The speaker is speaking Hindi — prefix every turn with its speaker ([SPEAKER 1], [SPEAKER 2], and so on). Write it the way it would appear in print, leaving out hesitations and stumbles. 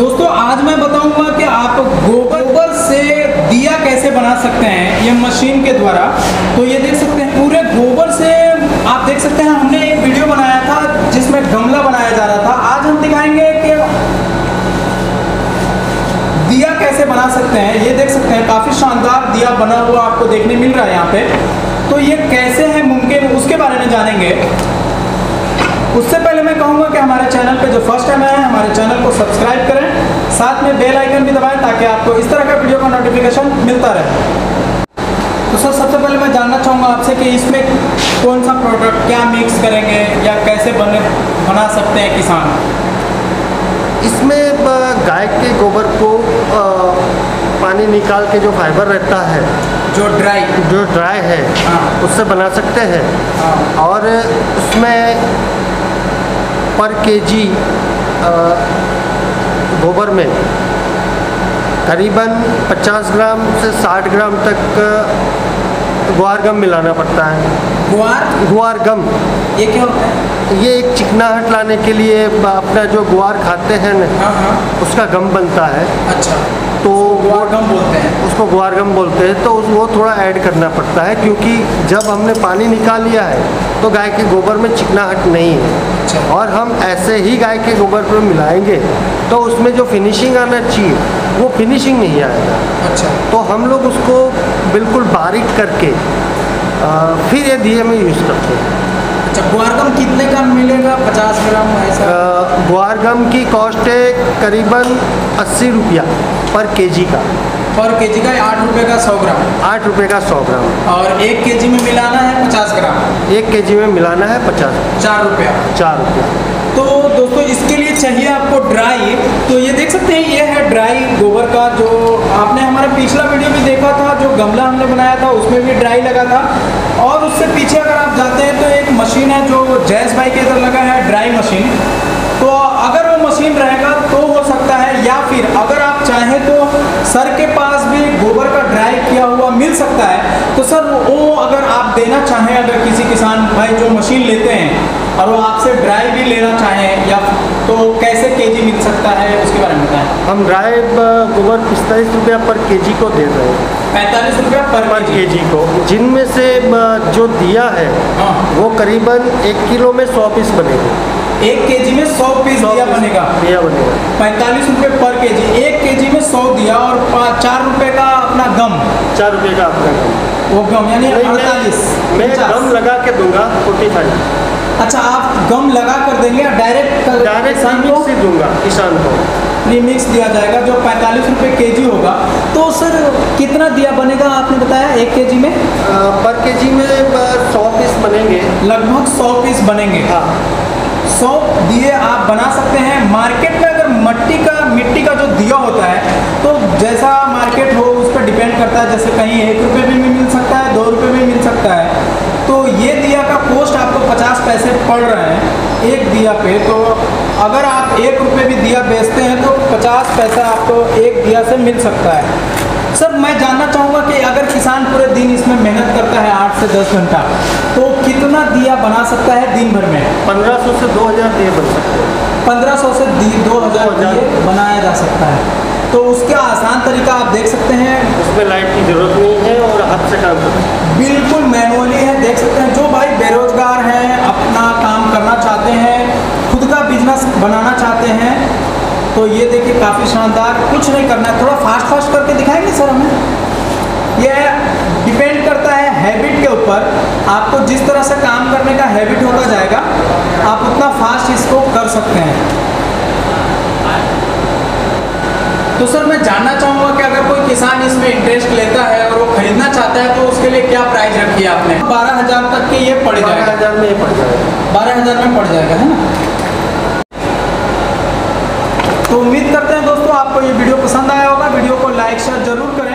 [SPEAKER 1] दोस्तों आज मैं बताऊंगा कि आप गोबर से दिया कैसे बना सकते हैं ये मशीन के द्वारा। तो ये देख सकते हैं पूरे गोबर से आप देख सकते हैं। हमने एक वीडियो बनाया था जिसमें गमला बनाया जा रहा था। आज हम दिखाएंगे कि दिया कैसे बना सकते हैं। ये देख सकते हैं काफ़ी शानदार दिया बना हुआ आपको देखने मिल रहा है यहाँ पे। तो ये कैसे है मुमकिन उसके बारे में जानेंगे। उससे पहले मैं कहूँगा कि हमारे चैनल पे जो फर्स्ट टाइम आए हैं हमारे चैनल को सब्सक्राइब करें, साथ में बेल आइकन भी दबाएं ताकि आपको इस तरह का वीडियो का नोटिफिकेशन मिलता रहे। तो सर सबसे पहले मैं जानना चाहूँगा आपसे कि इसमें कौन सा प्रोडक्ट क्या मिक्स करेंगे या कैसे बना सकते हैं किसान।
[SPEAKER 2] इसमें गाय के गोबर को पानी निकाल के जो फाइबर रहता है
[SPEAKER 1] जो ड्राई
[SPEAKER 2] है उससे बना सकते हैं। और उसमें पर केजी गोबर में करीबन 50 ग्राम से 60 ग्राम तक ग्वार गम मिलाना पड़ता है। ग्वार गम
[SPEAKER 1] ये क्या होता है?
[SPEAKER 2] ये एक चिकनाहट लाने के लिए अपना जो ग्वार खाते हैं ना उसका गम बनता है।
[SPEAKER 1] अच्छा,
[SPEAKER 2] तो
[SPEAKER 1] ग्वार गम बोलते हैं
[SPEAKER 2] उसको ग्वार गम बोलते हैं। तो वो थोड़ा ऐड करना पड़ता है क्योंकि जब हमने पानी निकाल लिया है तो गाय के गोबर में चिकनाहट नहीं है।
[SPEAKER 1] अच्छा।
[SPEAKER 2] और हम ऐसे ही गाय के गोबर पर मिलाएंगे तो उसमें जो फिनिशिंग आना चाहिए वो फिनिशिंग नहीं आएगा।
[SPEAKER 1] अच्छा,
[SPEAKER 2] तो हम लोग उसको बिल्कुल बारीक करके फिर ये दिए में यूज़ करते हैं।
[SPEAKER 1] अच्छा, ग्वार गम कितने का मिलेगा? 50 ग्राम ऐसा?
[SPEAKER 2] ग्वार गम की कॉस्ट है करीबन 80 रुपया पर केजी का।
[SPEAKER 1] पर केजी का 8 रुपये का 100 ग्राम?
[SPEAKER 2] 8 रुपये का 100 ग्राम।
[SPEAKER 1] और 1 केजी में मिलाना है 50 ग्राम?
[SPEAKER 2] 1 केजी में मिलाना है 50।
[SPEAKER 1] 4 रुपया।
[SPEAKER 2] 4 रुपया।
[SPEAKER 1] तो दोस्तों इसके लिए चाहिए आपको ड्राई। तो ये देख सकते हैं ये है ड्राई गोबर का। जो आपने हमारा पिछला वीडियो भी देखा था जो गमला हमने बनाया था उसमें भी ड्राई लगा था। और उससे पीछे अगर आप जाते हैं तो एक मशीन है जो जैस भाई के इधर लगा है ड्राई मशीन। तो अगर वो मशीन रहेगा तो हो सकता है, या फिर अगर आप चाहें तो सर के पास भी गोबर का ड्राई किया हुआ मिल सकता है। तो सर वो अगर आप देना चाहें, अगर किसी किसान भाई जो मशीन लेते हैं और वो आपसे ड्राई भी लेना चाहें या तो कैसे केजी मिल सकता है उसके बारे में बताएं।
[SPEAKER 2] हम ड्राई गोबर 45 रुपया पर केजी को दे रहे हैं।
[SPEAKER 1] 45 रुपया पर
[SPEAKER 2] केजी को, जिनमें से जो दिया है वो करीबन 1 किलो में 100 पीस बनेगा।
[SPEAKER 1] 1 केजी में 100 पीस दिया बनेगा। 45 रुपये पर केजी। 1 केजी में 100 दिया और 4 रुपये का अपना गम।
[SPEAKER 2] 4 रुपये का अपना गम।
[SPEAKER 1] वो गम यानी 48।
[SPEAKER 2] मैं गम लगा के दूंगा 45।
[SPEAKER 1] अच्छा, आप गम लगा कर देंगे? डायरेक्ट
[SPEAKER 2] मिक्स ही दूंगा किसान को।
[SPEAKER 1] प्रीमिक्स दिया जाएगा जो 45 रुपये केजी होगा। तो सर कितना दिया बनेगा आपने बताया 1 केजी में?
[SPEAKER 2] पर केजी में 100 पीस बनेंगे।
[SPEAKER 1] लगभग 100 पीस बनेंगे।
[SPEAKER 2] हाँ,
[SPEAKER 1] 100 दिए आप बना सकते हैं। मार्केट में अगर मिट्टी का जो दिया होता है तो जैसा मार्केट हो उस पर डिपेंड करता है। जैसे कहीं 1 रुपये में भी मिल सकता है, 2 रुपये में मिल सकता है। तो ये दिया का कॉस्ट आपको 50 पैसे पड़ रहे हैं एक दिया पे। तो अगर आप 1 रुपये भी दिया बेचते हैं तो 50 पैसा आपको एक दिया से मिल सकता है। सर मैं जानना चाहूँगा कि अगर किसान पूरे दिन इसमें मेहनत करता है 8 से 10 घंटा तो कितना दिया बना सकता है दिन भर में?
[SPEAKER 2] 1500 से 2000 दिए बन सकते हैं।
[SPEAKER 1] 1500 से 2000 दिए बनाया जा सकता है। तो उसका आसान तरीका आप देख सकते हैं।
[SPEAKER 2] उसमें लाइट की ज़रूरत नहीं है और हाथ से काम करते हैं।
[SPEAKER 1] बिल्कुल मैनुअली है। देख सकते हैं जो भाई बेरोजगार हैं, अपना काम करना चाहते हैं, खुद का बिजनेस बनाना चाहते हैं, तो ये देखिए काफ़ी शानदार। कुछ नहीं करना है, थोड़ा फास्ट करके दिखाएंगे सर हमें। ये डिपेंड करता है हैबिट के ऊपर। आपको जिस तरह से काम करने का हैबिट होता जाएगा आप उतना फास्ट इसको कर सकते हैं। तो सर मैं जानना चाहूँगा कि अगर कोई किसान इसमें इंटरेस्ट लेता है और वो खरीदना चाहता है तो उसके लिए क्या प्राइस रखी है आपने? 12,000 तक के ये पड़ जाएगा।
[SPEAKER 2] 12,000 में ये पड़ जाएगा।
[SPEAKER 1] 12,000 में पड़ जाएगा, है ना? तो उम्मीद करते हैं दोस्तों आपको ये वीडियो पसंद आया होगा। वीडियो को लाइक शेयर जरूर करें।